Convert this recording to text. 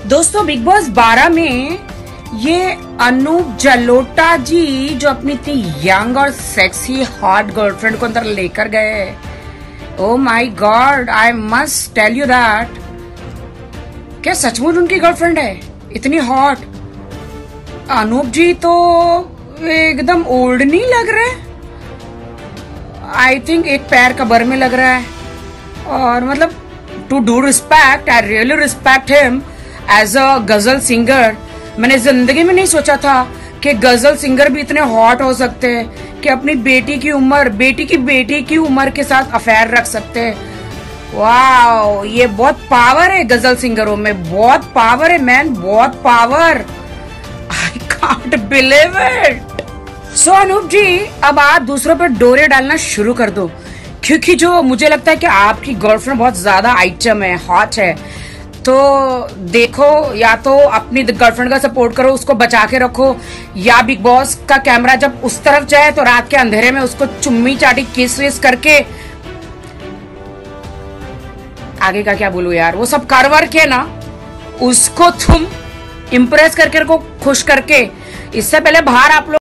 दोस्तों big boss 12 में ये अनूप जलोटा जी जो अपनी इतनी यंग और सेक्सी हॉट गर्लफ्रेंड को अंदर लेकर गए, oh my God, I must tell you that, क्या सचमुच उनकी गर्लफ्रेंड है इतनी हॉट? अनूप जी तो एकदम ओल्ड नहीं लग रहे, आई थिंक एक पैर कबर में लग रहा है। और मतलब to do respect, I really respect him as a ghazal singer. मैंने जिंदगी में नहीं सोचा था कि गजल सिंगर भी इतने हॉट हो सकते हैं कि अपनी बेटी की उम्र के साथ अफेयर रख सकते हैं। वाओ, ये बहुत पावर है गजल सिंगरों में, बहुत पावर है मैन, बहुत power. I can't believe it. So Anoop ji, अब आप दूसरों पर डोरे डालना शुरू कर दो, क्योंकि जो मुझे लगता है कि आपकी गर्लफ्रेंड बहुत ज्यादा आइटम है, हॉट है। तो देखो, या तो अपनी गर्लफ्रेंड का सपोर्ट करो, उसको बचा के रखो, या बिग बॉस का कैमरा जब उस तरफ जाए तो रात के अंधेरे में उसको चुम्मी चाटी किस विस करके, आगे का क्या बोलूं यार, वो सब करवर के ना उसको तुम इम्प्रेस करके रखो, खुश करके। इससे पहले बाहर आप लोग